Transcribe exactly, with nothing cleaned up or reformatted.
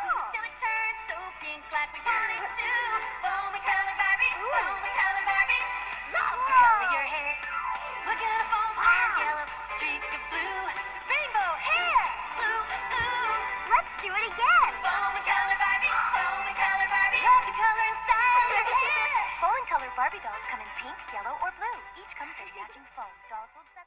till it turns so pink like we want it to. Foam and color Barbie, foam and color Barbie. Love to color your hair. We're gonna foam our yellow streak of blue. Rainbow hair, blue, ooh. Let's do it again. Foam and color Barbie, foam and color Barbie. Love to color and style your hair. Foam and color Barbie dolls come in pink, yellow, or blue. Each comes in matching foam. Dolls will